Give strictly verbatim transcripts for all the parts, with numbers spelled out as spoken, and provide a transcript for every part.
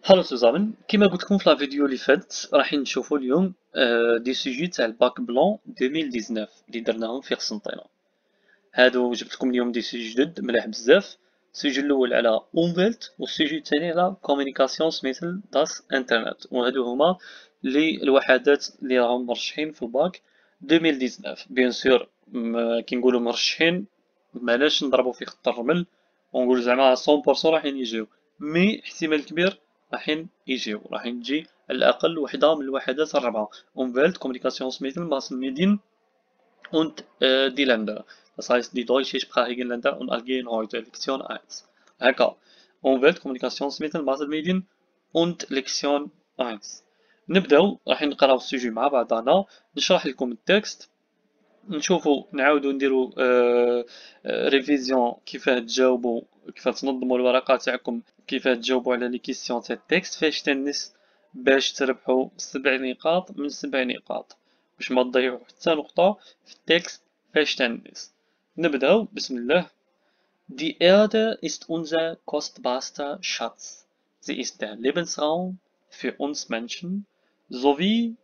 هالو سوزامن، كيما قلت لكم في لا فيديو اللي فاتت راح نشوفوا اليوم آه، دي سوجي تاع الباك بلون ألفين وتسعطاش اللي درناهم في قسنطينة. هادو جبت لكم اليوم دي سوجي جدد ملاح بزاف. السوجي الاول على اونفيلت والسوجي الثاني على كومونيكاسيون سميتل داس انترنت، وهادو هما لي الوحدات اللي راهم مرشحين في الباك ألفين وتسعطاش. بيان سور كي نقولوا مرشحين معناش نضربوا في خط الرمل ونقول زعما مية بالمية راحين يجيو، مي احتمال كبير راحين يجيو، راح تجي على الأقل وحدة من الوحدات الربعة: Umwelt, Kommunikationsmittel, Massenmedien und äh, die Länder. Das heißt, die deutschsprachigen Länder und Algerien heute. Lektion eins. هكا Umwelt, Kommunikationsmittel, Massenmedien und Lektion eins. نبداو راح نقراو السوجي مع بعضنا، نشرح لكم التكست، نشوفوا نعاودو نديرو آه آه ريفيزيون كيفاه تجاوبوا، كيفاه تنظموا الورقه تاعكم، كيفاه تجاوبوا على لي كيسيون تاع التكست فاش تنس باش تربحوا سبع نقاط من سبع نقاط، باش ما تضيعوا حتى نقطه في التكست فاش تنس. نبداو بسم الله. Die Erde ist unser kostbarster Schatz. Sie ist der Lebensraum für uns Menschen sowie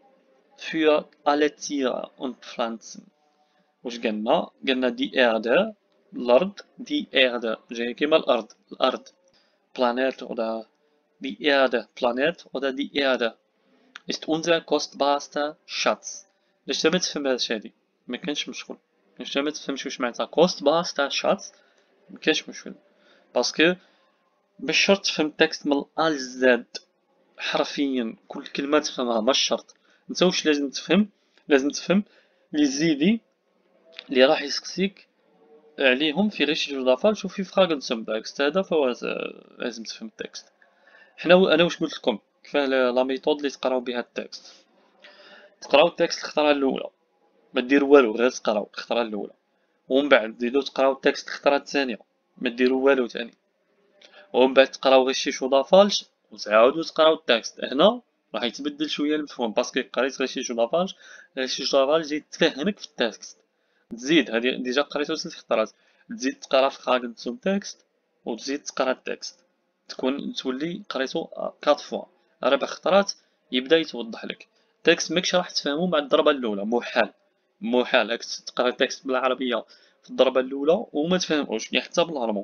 für alle Tiere und Pflanzen. واش قالنا؟ قالنا دي إرده الأرض، دي إرده جاية كيما الأرض، الأرض بلانيت ولا دي إرده بلانيت ولا دي إرده ist unser kostbarster Schatz. باش ما تفهمهاش هادي مكانش مشكل، باش ما تفهمش واش معناتها kostbarster Schatz مكانش مشكل، باسكو مش شرط تفهم التكست من الأ للزاد حرفيا كل كلمة تفهمها، مش شرط. انت واش لازم تفهم؟ لازم تفهم لي زيدي اللي راح يسقسيك عليهم في غش جودافالش وفي فراغنسوم تكست، هذا فهو لازم تفهم التكست. حنا انا واش قلت لكم كيفاه لا ميثود اللي تقراو بها التكست. تقراو التكست الخطره الاولى، ما ديروا والو غير تقراو الخطره الاولى، ومن بعد تزيدو تقراو التكست الخطره الثانيه ما ديروا والو ثاني، ومن بعد تقراو غير شي شودافالش وتعاودو تقراو التكست. هنا راح يتبدل شويه المفهوم باسكو قريت غير شي شودافالش، غير شي شودافالش جاي تفهمك في التكست، تزيد هادي ديجا قريتو ثلاث خطرات، تزيد تقرا في فراغنسوم تكست وتزيد تقرا التكست، تكون تولي قريتو كات فوا ربع خطرات يبدا يتوضح لك التكست. ماكش راح تفهمو مع الضربه الاولى، محال محال راك تقرا التكست بالعربيه في الضربه الاولى وما تفهموش حتى بالهرمون.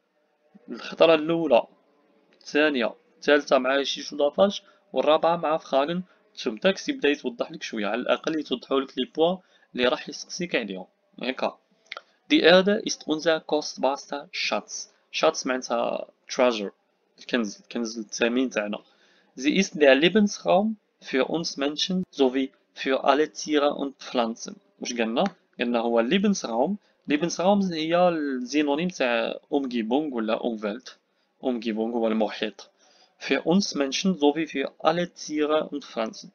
الخطره الاولى، الثانيه، الثالثه مع شي شوطافاج، والرابعه مع فراغنسوم تكست يبدا يتوضح لك شويه، على الاقل يتوضحوا لك لي بوا اللي راح يسقسيك عليهم. هكا Die Erde ist unser kostbarster Schatz. Schatz معناتها treasure، الكنز، الكنز الثمين تاعنا. Sie ist der Lebensraum für uns Menschen sowie für alle Tiere und Pflanzen. واش قالنا؟ قالنا هو Lebensraum. Lebensraum هي الزينونيم تاع Umgebung ولا Umwelt. Umgebung هو المحيط. Für uns Menschen sowie für alle Tiere und Pflanzen.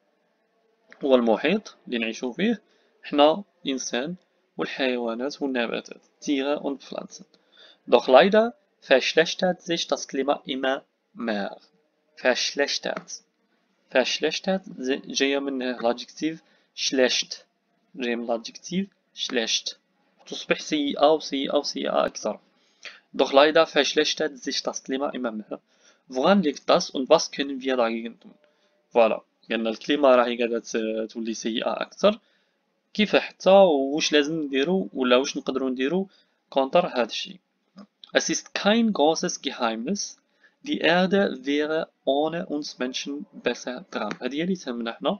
هو المحيط اللي نعيشو فيه حنا الإنسان والحيوانات والنباتات. Tiere und Pflanzen. Doch leider verschlechtert sich das Klima immer mehr. Verschlechtert. Verschlechtert جاية من الادجكتيف schlecht، جاية من الادجكتيف schlecht، تصبح سيئة وسيئة وسيئة أكثر. Doch leider verschlechtert sich das Klima immer mehr. Woran liegt das und was können wir dagegen tun? Voilà. لأن الكليما راهي قاعدة تولي سيئة أكثر، كيف حتى واش لازم نديرو ولا واش نقدرو نديرو كونتر هذا الشيء. Es ist kein großes Geheimnis, die Erde wäre ohne uns Menschen besser dran. هذه هي اللي تهمنا حنا.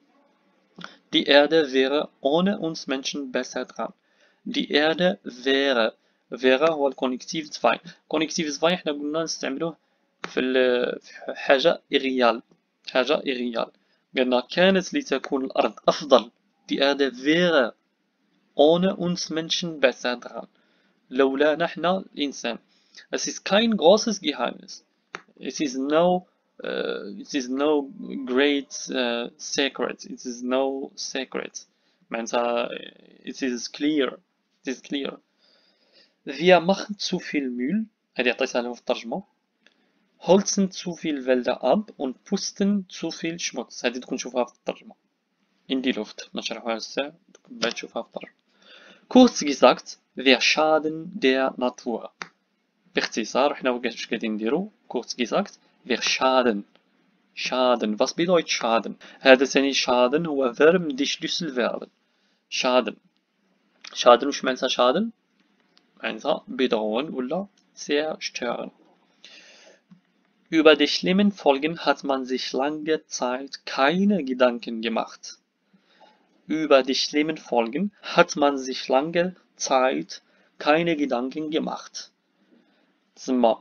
Die Erde wäre ohne uns Menschen besser dran. Die Erde wäre wäre هو الكونيكتيف zwei. كونيكتيف zwei حنا قلنا نستعملوه في حاجة إغيال، حاجة إغيال. قلنا كانت لتكون الأرض أفضل. Die Erde wäre ohne uns Menschen besser dran. لولا نحن الإنسان. Es ist kein großes Geheimnis. It is no, uh, it is no great uh, secret. It is no secret. معناتها it is clear. It is clear. Wir machen zu viel Müll. هذه عطيتها لهم في الترجمة. Holzen zu viel Wälder ab und pusten zu viel Schmutz. هذه تكون تشوفها في الترجمة. In die Luft. ما شرحوها لسه، بعد تشوفها في الترجمة. Kurz gesagt, wir schaden der Natur. باختصار حنا واش قاعدين نديرو؟ Kurz gesagt, wir schaden. Schaden. Was bedeutet Schaden? هذا ثاني Schaden هو Verb mit die Schlüsselverben. Schaden. Schaden وش معناتها Schaden؟ معناتها bedrohen ولا zerstören. Über die schlimmen Folgen hat man sich lange Zeit keine Gedanken gemacht. Über die schlimmen Folgen hat man sich lange Zeit keine Gedanken gemacht. تسمى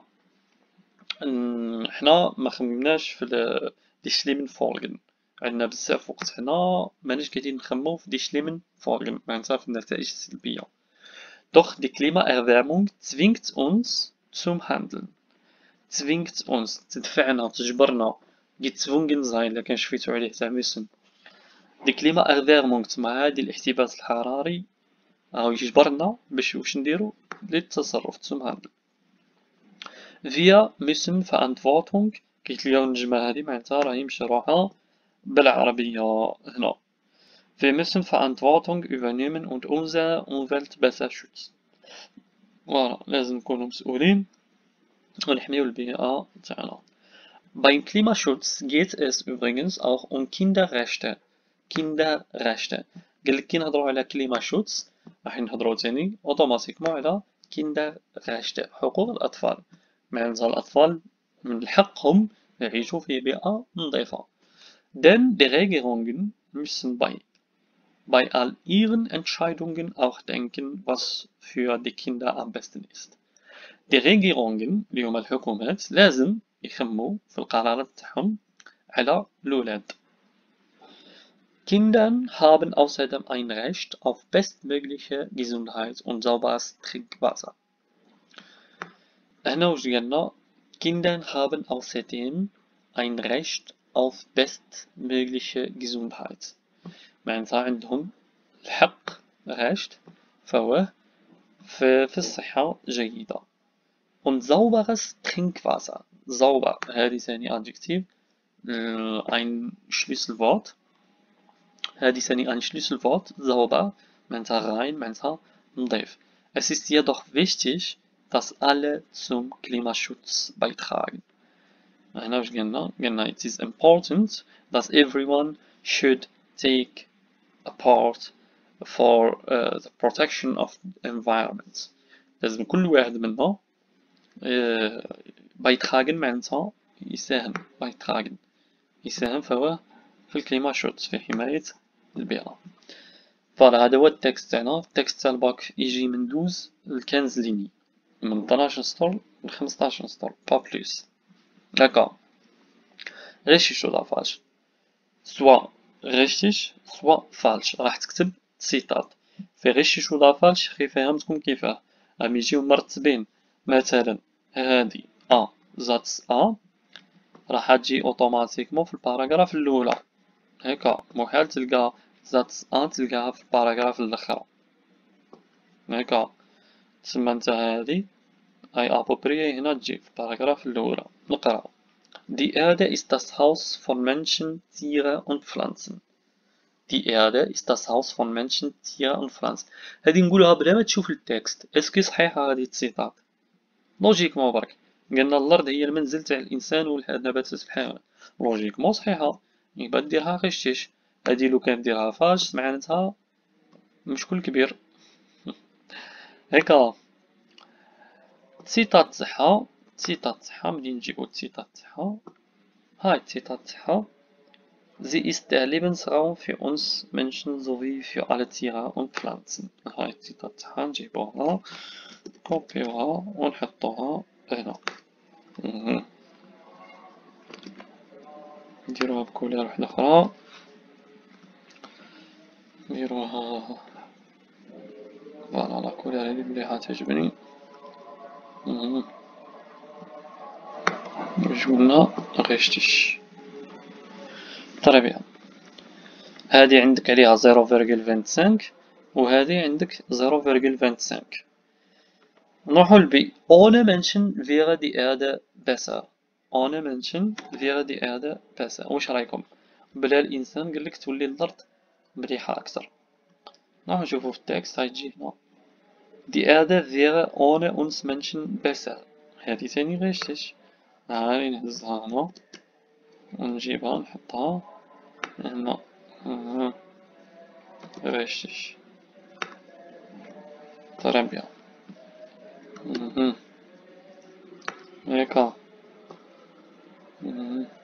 حنا ما خممناش في دي schlimmen Folgen. عندنا بزاف وقت هنا ماناش قاعدين نخمو في دي schlimmen Folgen معناتها في النتائج السلبية. Doch die Klimaerwärmung zwingt uns zum Handeln. zwingt uns تدفعنا تجبرنا gezwungen sein إلا كان شفيتو عليه تاع müssen. Die Klimaerwärmung تسمى هادي الاحتباس الحراري راهو يجبرنا باش واش نديرو للتصرف zum Handeln. Wir müssen Verantwortung قلت اليوم الجملة هادي معناتها راهي مشروحة بالعربية هنا. Wir müssen Verantwortung übernehmen und unsere Umwelt besser schützen. فوالا لازم نكونو مسؤولين ونحميو البيئة تاعنا. Beim Klimaschutz geht es übrigens auch um Kinderrechte. Kinderrechte. قالك كي نهضرو على Klimaschutz راح نهضرو تاني اوتوماتيكمون على Kinderrechte حقوق الأطفال. معناتها الأطفال من حقهم يعيشوا في بيئة نظيفة. Denn die Regierungen müssen bei bei all ihren Entscheidungen auch denken, was für die Kinder am besten ist. Die Regierungen اللي هما الحكومات لازم يخمو في القرارات تاعهم على الأولاد. Kinder haben außerdem ein Recht auf bestmögliche Gesundheit und sauberes Trinkwasser. هنا وش قالنا؟ Kinder haben außerdem ein Recht auf bestmögliche Gesundheit. معناتها عندهم الحق Recht فهو في, في الصحة جيدة. Und sauberes Trinkwasser. Sauber هذه ثاني Adjektiv. Ein Schlüsselwort. هذه ثاني ein Schlüsselwort. Sauber معناتها rein معناتها نظيف. Es ist jedoch wichtig, dass alle zum Klimaschutz beitragen. هنا وش قلنا؟ قلنا it is important that everyone should take a part for uh, the protection of the environment. لازم كل واحد منا بيتراجن معناتها يساهم بيتراجن يساهم فهو في الكليماشوتس في حماية البيئة. فوالا هذا هو التكست تاعنا. التكست تاع الباك يجي من دوز لكنز ليني من اثناش سطر لخمسطاش سطر با بلوس. داكا غشيش ولا فالش سوا غشيش سوا فالش راح تكتب سيتات في غشيش ولا فالش خي فهمتكم كيفاه راهم يجيو مرتبين. مثلا هادي ا زاتس ا راح تجي اوتوماتيكمون في الباراغراف الاولى هكا محال تلقى زاتس ا تلقاها في الباراغراف الاخرى هكا. تسمى انت هادي اي ابوبري هنا تجي في الباراغراف الاولى. نقرا Die Erde ist das Haus von Menschen, Tiere und Pflanzen. Die Erde ist das Haus von Menschen, Tiere und Pflanzen. هادي نقولها بلا ما تشوف التكست. اسكي صحيحة هادي السيطات؟ لوجيكمون برك قلنا الأرض هي المنزل تاع الإنسان والنباتات والحيوانات. لوجيكمون صحيحة. يبقى ديرها غشيش. هادي لو كان ديرها فاش معناتها مشكل كبير. هكا السيطات تاعها السيطات تاعها منين نجيبو السيطات تاعها؟ هاي السيطات تاعها. Sie ist der Lebensraum für uns Menschen sowie für alle Tiere und Pflanzen. هاي السيطات تاعها نجيبوها كوبيوها ونحطوها هنا. نديروها بكولير وحدة أخرى. نديروها فوالا لا كولير هادي مليحة تعجبني. جولنا غشتش. طري بيان. هادي عندك عليها زيرو فاصلة خمسة وعشرين وهادي عندك زيرو فاصلة خمسة وعشرين. نروحو لبي. Ohne Menschen wäre die Erde besser. Ohne Menschen wäre die Erde besser. واش رايكم؟ بلا الإنسان قالك تولي الأرض مليحة أكثر. نروحو نشوفو في التكست هاي تجي هنا. Die Erde wäre ohne uns Menschen besser. هادي تاني غشتش. هاي نهزها هنا ونجيبها نحطها هنا. أها. رشش. ترى بيان. أها. هيكا. أها.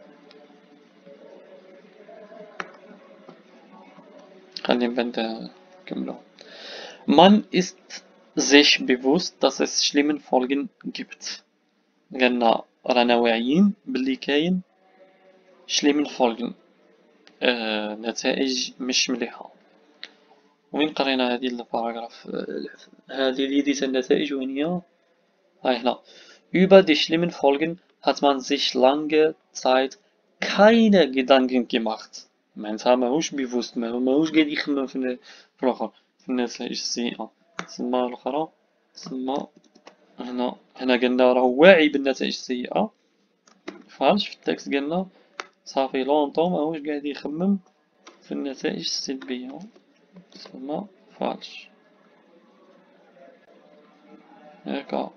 خلينا نبدا نكملو. Man ist sich bewusst, dass es schlimmen Folgen gibt. قالنا رانا واعيين باللي كاين schlimmen Folgen، آه نتائج مش مليحة. وين قرينا هذه الباراغراف؟ آه هذه اللي ديت النتائج وين هي؟ هاي هنا. Über die schlimmen Folgen hat man sich lange Zeit keine Gedanken gemacht. معناتها ماهوش بيفوست، ماهوش قاعد يخمم في في الآخر في النتائج السيئة. تسمى الأخرى تسمى هنا هنا قلنا راهو واعي بالنتائج السيئة. فهمتش في التكست قلنا صافي لونطون ماهوش قاعد يخمم في النتائج السلبية. تسمى فالش. هكا.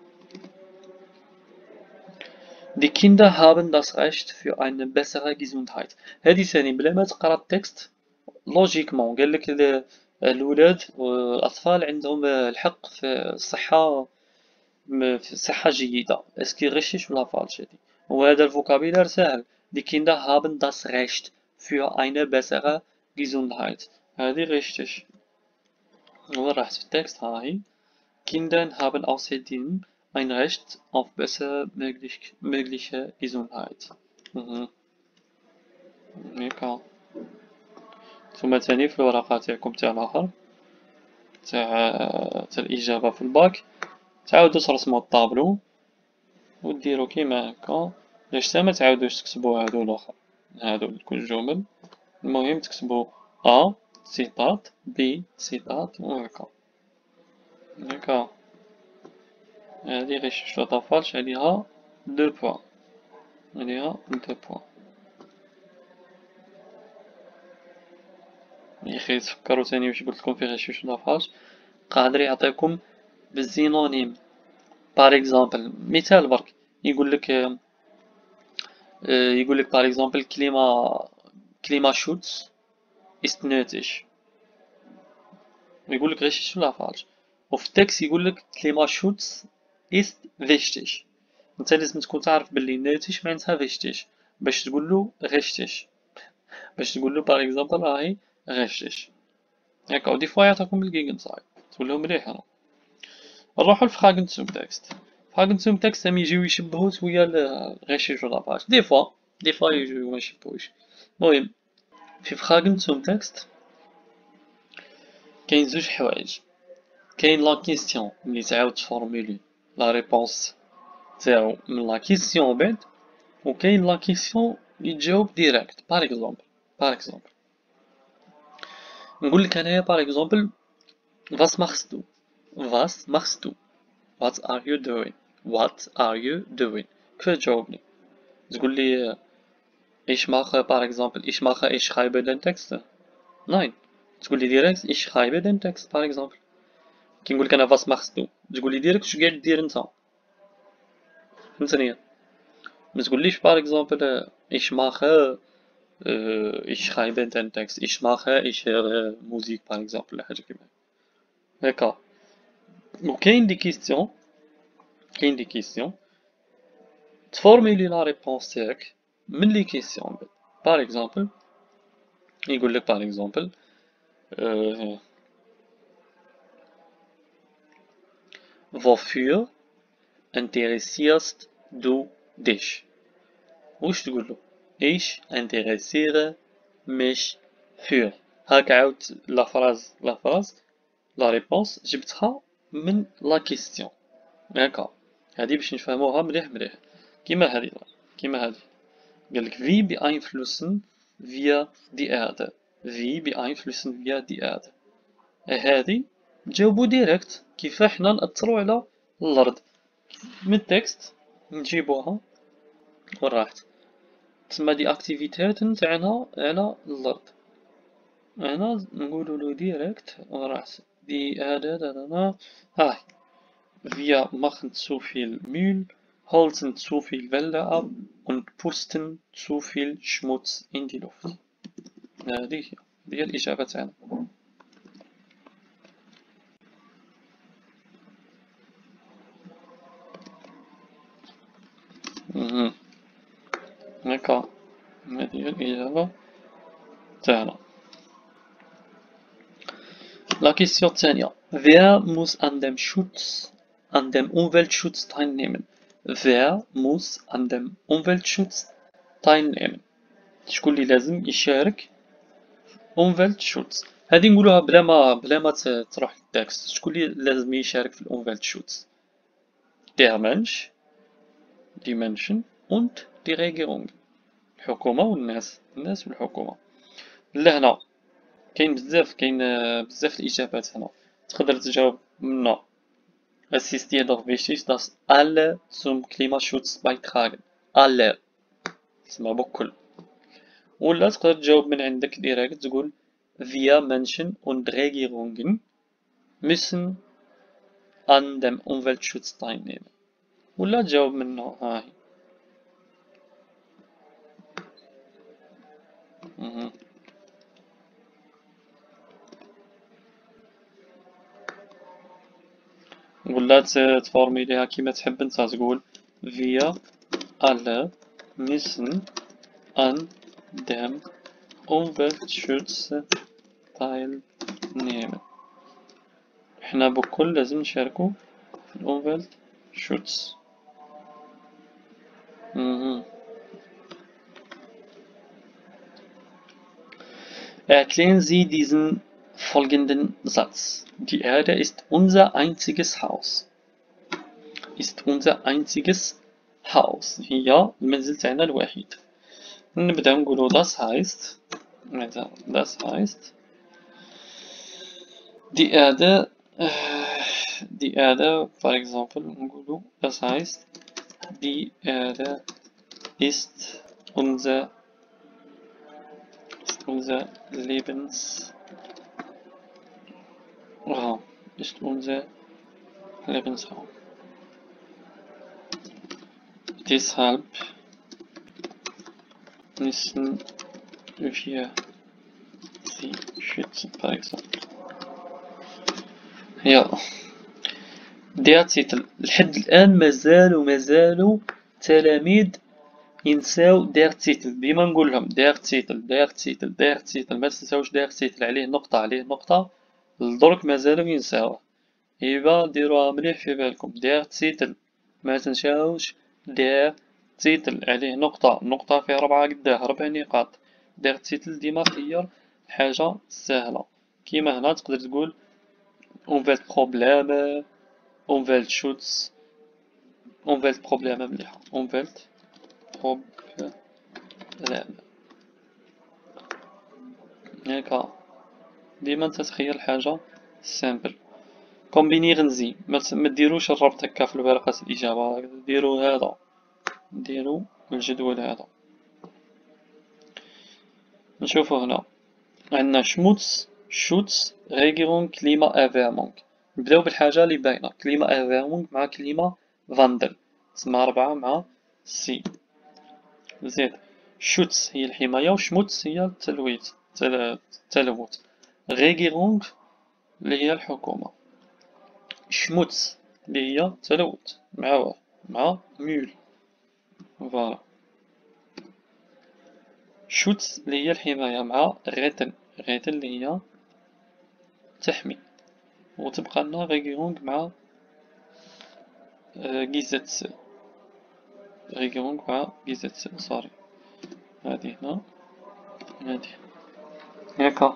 Die Kinder haben das Recht für eine bessere Gesundheit. هذه ثاني بلا ما تقرا التكست لوجيكمون قال لك الولاد والأطفال عندهم الحق في الصحة، في صحة جيدة. اسكي غشش ولا فالش هادي؟ وهذا الفوكابيلار ساهل. Die Kinder haben das Recht für eine bessere Gesundheit. هذه غشتش. وين راحت في التكست؟ هاهي. Kinder haben außerdem ein Recht auf bessere möglich, mögliche Gesundheit. Mhm. هيكا. ثم تاني في الورقة تاعكم تاع الآخر تاع تاع الإجابة في الباك تعاودو ترسمو الطابلو وديرو كيما هكا، باش تا متعاودوش تكتبو هادو الآخر، هادو كل جمل. المهم تكتبو أ سيطات بي سيطات وهكا. هكا. هادي غير شوف طفالش عليها دو بوان، عليها دو بوان. يا أخي تفكرو تاني واش قلتلكم في غشوش لافاج، قادر يعطيكم بالزينونيم. بار اكزومبل مثال برك يقولك يقولك بار اكزومبل كليما كليما شوتس ist nötig، يقولك غشوش لافاج. وفي التكست يقولك كليما شوتس ist wichtig. انت لازم تكون تعرف باللي نوتيش معناتها wichtig باش تقولو غشتش، باش تقولو بار اكزومبل راهي غشتش. هكا. ودي فوا يعطيكم بالجيجن سايد تقولو مليح. انا نروحو لفراغن زوم تكست. فراغن زوم تكست هم يجيو يشبهوت ويا غشيش ولا باش دي فوا دي فوا يجيو ما يشبهوش. المهم في فراغن زوم تكست كاين زوج حوايج. كاين لا كيستيون اللي تعاود تفورميلي لا ريبونس تاعو من لا كيستيون بعد، وكاين لا كيستيون اللي تجاوب ديريكت. بار اكزومبل بار اكزومبل نقولك انايا بار اكزومبل was machst du was machst du what are you doing what are you doing. كيف تجاوبني؟ تقول لي ich mache par exemple ich mache ich schreibe den Text. nein تقول لي ديريكت ich schreibe den Text par exemple. كي نقول لك انا was machst du تقول لي ديريكت واش قاعد دير انت، فهمتني؟ ما تقوليش par exemple ich mache ich schreibe den Text ich mache ich höre Musik par exemple ولا حاجه كيما هكا. وكاين دي كيستيون كاين دي كيستيون تفورميلي لا ريبونس تاعك من لي كيستيون. بار اكزومبل يقول لك بار اكزومبل wofür interessierst du dich. واش تقول له؟ ich interessiere mich für. هاك عاود لا فراز لا فراز لا ريبونس جبتها من لا كيستيون. هاكا. هادي باش نفهموها مليح مليح كيما هادي كيما هادي. قالك wie beeinflussen wir die Erde wie beeinflussen wir die Erde. هادي جاوبو ديريكت كيف حنا نأثرو على الأرض. من التكست نجيبوها وراحت. تسمى دي اكتيفيتات نتاعنا على الأرض. هنا نقولولو ديريكت وراحت دي هذا هذا هاي. Wir machen zu viel Müll holzen zu viel Wälder ab und pusten zu viel Schmutz in die Luft. هذه هي الإجابة تاعنا. اها هكا هذه هي الإجابة تاعنا. La question الثانية. Wer muss an dem Schutz, an dem Umweltschutz teilnehmen? Wer muss an dem Umweltschutz teilnehmen؟ شكون اللي لازم يشارك Umweltschutz؟ هذه نقولوها بلا ما بلا ما تروح للتكست. شكون اللي لازم يشارك في الأومفيلتشوتس؟ Der Mensch, die Menschen und die Regierung. الحكومة والناس، الناس والحكومة. لهنا كاين بزاف كاين بزاف الإجابات هنا. تقدر تجاوب منا Es ist jedoch wichtig, dass alle zum Klimaschutz beitragen. alle تسمى بكل. ولا تقدر تجاوب من عندك ديريكت تقول Wir Menschen und Regierungen müssen an dem Umweltschutz teilnehmen. ولا تجاوب منه هاي. مهم. ولا تفورميليها كيما تحب انت تقول Wir alle müssen an dem Umweltschutz teilnehmen. احنا بكل لازم نشاركو في الأومفيلتشوتس. مهم. Erklären Sie diesen folgenden Satz. Die Erde ist unser einziges Haus. Ist unser einziges Haus. هي المنزل تاعنا الوحيد. نبدأ نقولو das heißt das heißt die Erde die Erde for example نقولو das heißt die Erde ist unser ist unser Lebens Raum. Ist unser Lebensraum. Deshalb müssen wir sie schützen, par exemple. Ja. Der Titel. لحد الآن مازالوا مازالوا تلاميذ ينساو دير تيتل. ديما نقول لهم دير تيتل دير تيتل دير تيتل ما تنساوش دير تيتل عليه نقطة عليه نقطة. لدرك مازالوا ينساوه. يبا ديروها مليح في بالكم دير تيتل ما تنساوش دير تيتل عليه نقطة نقطة فيه ربعة قداه ربع نقاط. دير تيتل ديما خير حاجة سهلة كيما هنا تقدر تقول اونفيلت بروبليم اونفيلت شوتس اونفيلت بروبليم مليحة اونفيلت بروبليم هكا ديما تتخيل حاجة سامبل. كومبينيغن زي ما ديروش الربط هكا في الورقة الإجابة ديرو هذا ديرو الجدول هذا. نشوفو هنا عندنا شموتس شوتس ريغيرونغ كليما ايرفيرمونغ. نبداو بالحاجة اللي باينة كليما ايرفيرمونغ مع كليما فاندل تسمى ربعة مع سي. زيد شوتس هي الحماية وشموتس هي التلويث التلوث. ريغيرونغ اللي هي الحكومة. شموتس اللي هي تلوث مع مع ميول فوالا. شوتس اللي هي الحماية مع غيتن غيتن اللي هي تحمي. وتبقى لنا ريغيرونغ مع جيزيتس ريغيرونغ مع جيزيتس صاري. هادي هنا هادي هاكا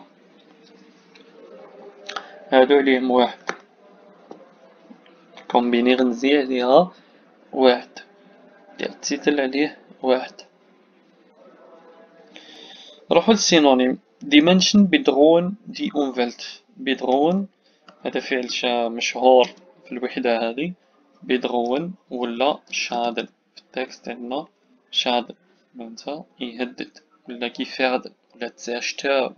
هادو عليهم واحد كومبينيغ نزي عليها واحد ديال التيتل عليه واحد. نروحو للسينونيم ديمنشن بدرون دي أومفيلت. بدرون هذا فعل مشهور في الوحدة هذه بدرون ولا شادن في التكست عندنا شادن معناتها يهدد ولا كيفاردن ولا تزاشتاو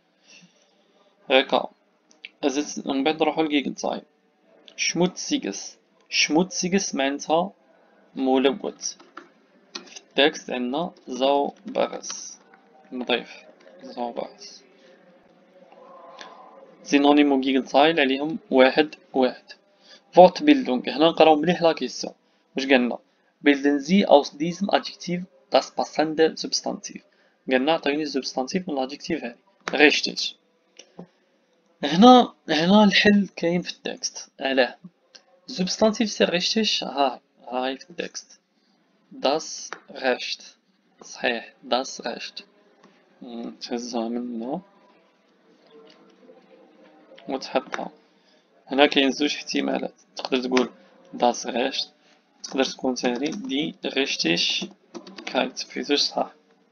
هكا. أزت من بعد نروحو للجيجنتايم شموتسيغس. شموتسيغس معناتها ملوث. في التكست عندنا زوبرس نضيف زوبرس. سينونيم وجيغنتايل عليهم واحد واحد. فورت بيلدونغ هنا نقراو مليح لا كيسيون. واش قالنا؟ bilden Sie aus diesem Adjektiv das passende Substantiv. قالنا عطيني السبستانتيف من الادجكتيف هادي. richtig. هنا هنا الحل كاين في التكست. علاه؟ السبستانتيف سي richtig هاي هاي في التكست. das Recht. صحيح das Recht. تهزها من هنا وتحطها. هنا كاين زوج احتمالات. تقدر تقول das Recht. تقدر تكون تاني دي Richtigkeit في زوج صح.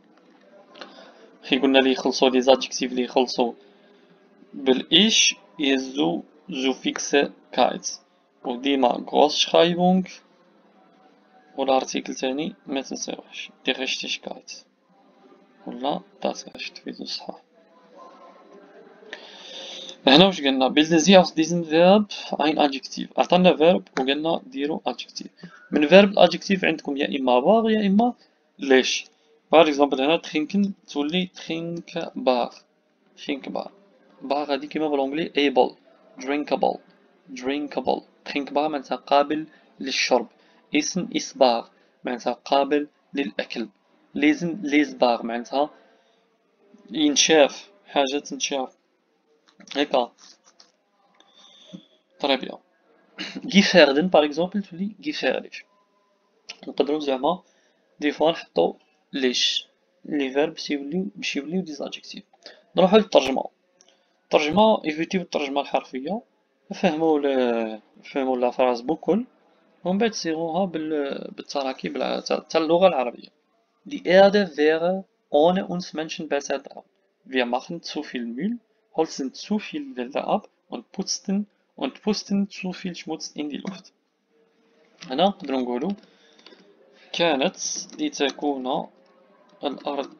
كي قلنا لي يخلصو لي زادجكتيف لي يخلصو بالإيش يهزو Suffixkeit وديما Großschreibung والارتيكل تاني متنساوهش دي Richtigkeit ولا das Recht في زوج صح. هنا واش قلنا bilden Sie aus diesem Verb ein Adjektiv. عطانا verb وقلنا ديرو adjective. من verb الادجكتيف عندكم يا اما باغ يا اما ليش. باغ اكزومبل هنا تخينكن تولي trinkbar trinkbar. باغ هادي كيما بالانجلي able drinkable drinkable. trinkbar معناتها قابل للشرب. اسم اسباغ معناتها قابل للاكل. لازم ليزباغ معناتها ينشاف حاجة تنشاف هكا. طري بيان. جيفاردن باغ اكزومبل تولي جيفاردش. نقدرو زعما دي فوا نحطو ليش لي فيرب باش يوليو باش يوليو دي زادجكتيف. نروحو للترجمة. الترجمة ايفيتيو الترجمة الحرفية. فهمو ل فهمو لا فراز بكل ومن بعد صيغوها بال... بالتراكيب تاع اللغة العربية. Die Erde wäre ohne uns Menschen besser dran. Wir machen zu viel Müll, holzen zu viel Wälder ab und putzten und pusten zu viel Schmutz in die Luft. هنا نقدرو نقولو كانت لتكون الأرض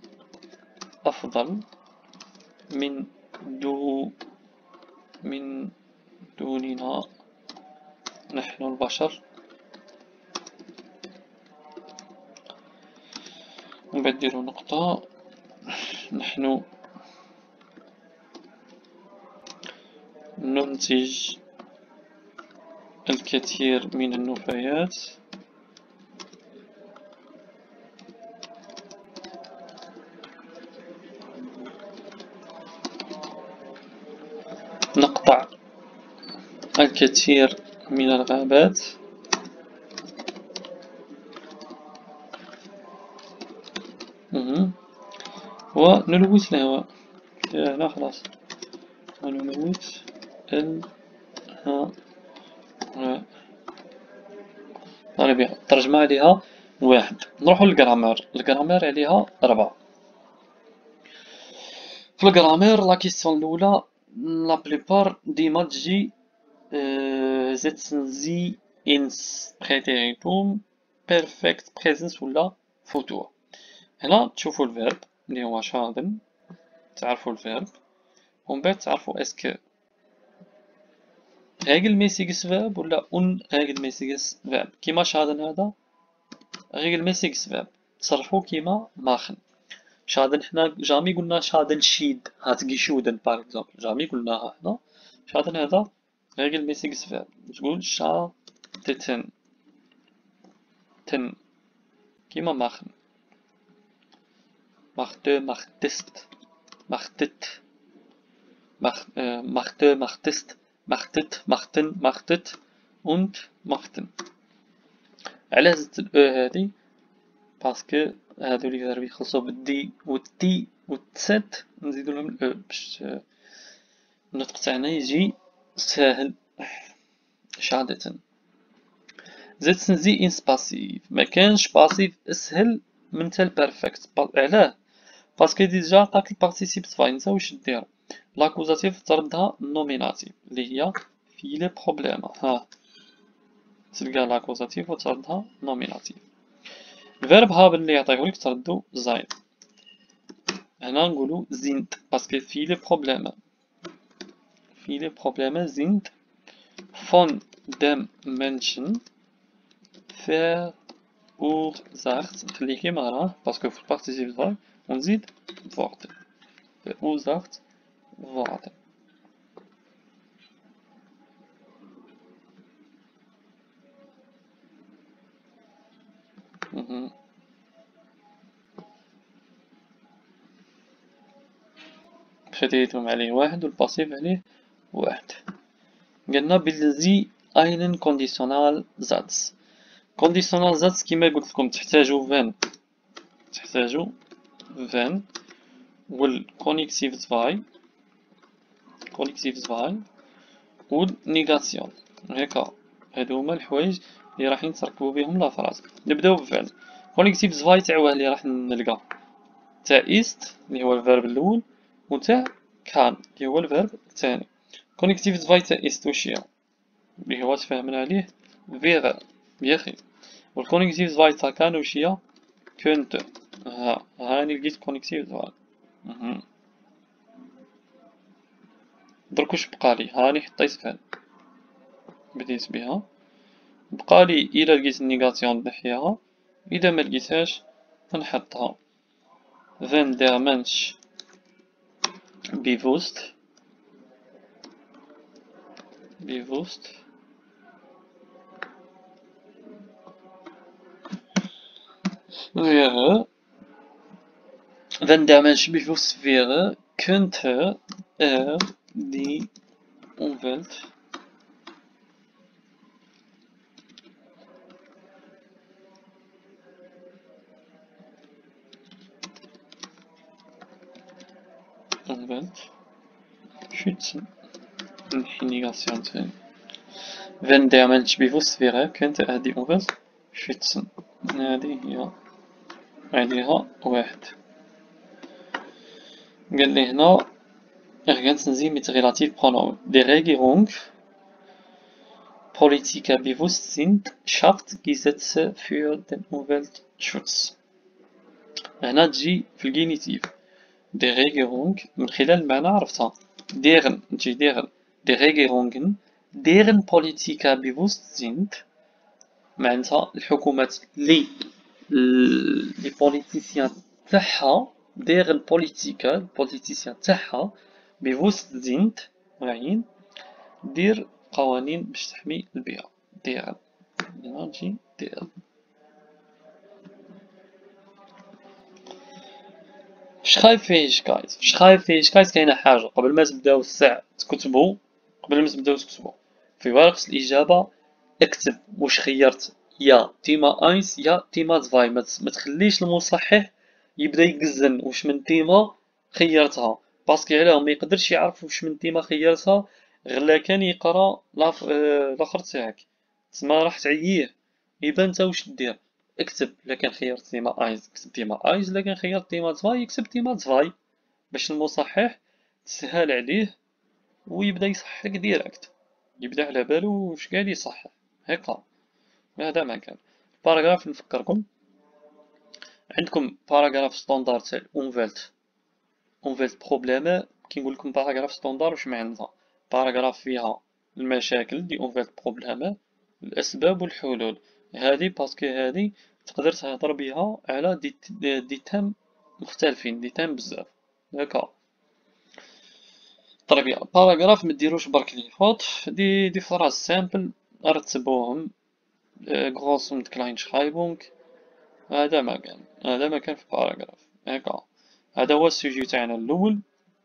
أفضل من دو من دوننا نحن البشر. نبدلو نقطة نحن ننتج الكثير من النفايات نقطع الكثير من الغابات ونلوث الهواء. هنا خلاص ونلوث الهواء. طيب الترجمة عليها واحد. نروحو للجرامير. الجرامير عليها ربعة. في الجرامير لا كيسيون الأولى لا بليبار ديما تجي setzen Sie ins Präteritum perfekt presens ولا futur. هنا تشوفو الفيرب اللي هو شاغن تعرفو الفيرب ومن بعد تعرفو اسكو regelmäßiges Verb ولا unregelmäßiges Verb. كيما شاغن هذا regelmäßiges Verb تصرفو كيما ماخن. شادن حنا جامي قلنا شادن شيد هاتجي شودن باغ اكزومبل جامي قلناها هنا. شادن هذا regelmäßiges Verb تقول شاتتن تن كيما ماخن. machte machtest machtet mach, äh, machte machtest machtet machten machtet und machten. علاه زدت الاو هادي باسكو هادو لي فيرب يخلصو بالدي والتي والتسات نزيدو لهم الاو باش النطق تاعنا يجي ساهل شادة. setzen Sie ins Passiv. مكانش باسيف اسهل من تا البيرفكت. علاه؟ باسكو ديجا عطاك البارتيسيب صفاي منساوش دير لاكوزاتيف تردها نوميناتيف اللي هي في لي بروبليم. ها تلقى لاكوزاتيف وتردها نوميناتيف. الفيرب هابن اللي يعطيهولك تردو زايد. هنا نقولو زيند باسكو في لي بروبليم في لي بروبليم زيند von dem Menschen verursacht نخليه كيما راه باسكو في البارتيسيب فاي ونزيد worden verursacht worden. Mhm. Präteritum عليه واحد والباسيف عليه واحد. قلنا بالذي einen conditional Satz. conditional Satz كيما قلت لكم تحتاجو فان تحتاجو فان والكونيكتيف zwei كونيكتيف zwei والنيغاسيون هكا. هادو هما الحوايج اللي راح نتركبو بهم لا فراز. نبداو بفعل كونيكتيف zwei تاع اللي راح نلقى تاع إيست اللي هو الفيرب الأول وتاع كان اللي هو الفيرب الثاني. كونيكتيف zwei تاع إيست واش هي اللي هو تفاهمنا عليه فيغ بيخي. والكونيكتيف zwei تاع كان واش هي كنت. ها هاني لقيت كونيكتيف zwei. درك واش بقالي هاني حطيت فعل بديت بها بقالي إلا لقيت النيغاسيون نحيها إذا ما لقيتهاش نحطها. wenn der Mensch bewusst bewusst wäre wenn der Mensch bewusst wäre könnte er die Umwelt Umwelt schützen. Negation. Wenn der Mensch bewusst wäre, könnte er die Umwelt schützen. هذه هي عليها واحد. قال لي هنا ergänzen mit Relativpronomen. Die Regierung Politiker bewusst sind, schafft Gesetze für den Umweltschutz. هنا تجي في الجينيتيف. Die Regierung من خلال المعنى عرفتها. deren تجي deren die Regierungen deren Politiker bewusst sind معناتها الحكومات لي لي بوليتيسيان تاعها deren Politiker البوليتيسيان تاعها bewusst sind واعيين دير قوانين باش تحمي البيئة. deren هنا تجي deren. Schreibfähigkeit. Schreibfähigkeit كاينة حاجة قبل ما تبداو الساعة تكتبوا قبل ما تبداو تكتبوا في ورقة الإجابة اكتب واش خيرت يا تيما اينس يا تيما زفاي. ما تخليش المصحح يبدا يقزن واش من تيما خيرتها باسكو علاه ما يقدرش يعرف واش من تيما خيرتها غير كان يقرا الاخر تاعك تسمى راح تعييه يبان نتا واش دير. اكتب الا كان خيرت تيما اينز اكتب تيما اينز الا كان خيرت تيما زفاي اكتب تيما زفاي باش المصحح تسهل عليه ويبدا يصحح ديريكت يبدا على بالو واش قاعد يصحح هكا. هذا ما كان باراغراف. نفكركم عندكم باراغراف ستوندار تاع اونفيلت اونفيلت بروبليم كي نقول لكم باراغراف ستوندار واش معناتها باراغراف فيها المشاكل دي اونفيلت بروبليم الاسباب والحلول. هذه باسكو هذه تقدر تهضر بها على دي دي تام مختلفين دي تام بزاف هكا. طربيا باراغراف ما ديروش برك لي فوت دي دي فراز سامبل رتبوهم غروسوم كلاينشرايبونغ. هذا ما كان هذا ما كان في باراغراف هكا. هذا هو السوجي تاعنا الاول.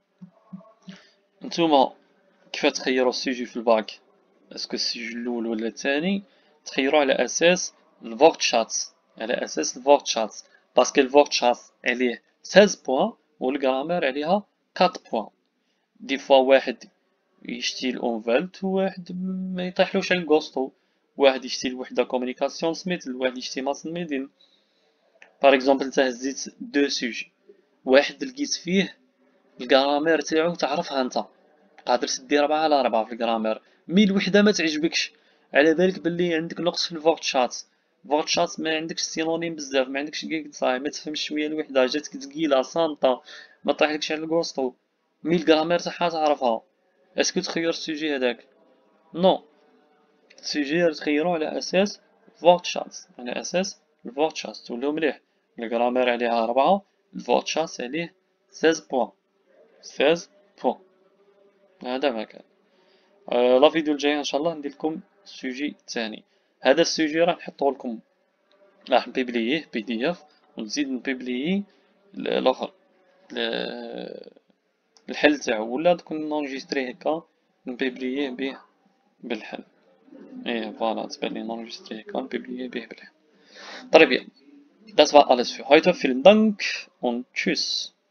نتوما كيف تخيروا السوجي في الباك اسكو السوجي الاول ولا الثاني تخيروا على اساس الفورتشاتس على اساس الفورتشاتس باسكو الفورتشاتس عليه ستة بوان والغرامير عليها أربعة بوان. دي فوا واحد يشتي الاونفالت وواحد ما يطيحلوش على الكوستو. واحد يشتي الوحده كومونيكاسيون سميت الواحد يشتي ماسن ميدين. باغ اكزومبل نتا هزيت دو سوجي واحد لقيت فيه الغرامير تاعو تعرفها نتا قادر تدي ربعة على ربعة في الغرامير مي الوحده ما تعجبكش على بالك باللي عندك نقص في الفورتشات. فورتشات ما عندكش سينونيم بزاف ما عندكش كيك صاي ما تفهمش شويه الوحده جاتك ثقيله صامته ما طيحلكش على الكوستو مي الغرامير تاعها تعرفها. اسكو تخير السوجي هذاك نو السوجي تخيرو على اساس Wortschatz على أساس الفورتشاس تولو مليح. الجرامير عليها ربعة، الفورتشاس عليه سيز بوان، سيز بوان. هذا ما كان. أه لا فيديو الجاية إن شاء الله ندير لكم السوجي الثاني. هذا السوجي راح نحطه لكم، راح نبيبليه بي دي اف، ونزيد نبيبليه الآخر الحل تاعو، ولا تكون نونجيستري هكا نبيبليه به بالحل. ايه فوالا تبان لي نونجيستري هكا نبيبليه به بالحل. طيب، das war alles für heute. Vielen Dank und tschüss.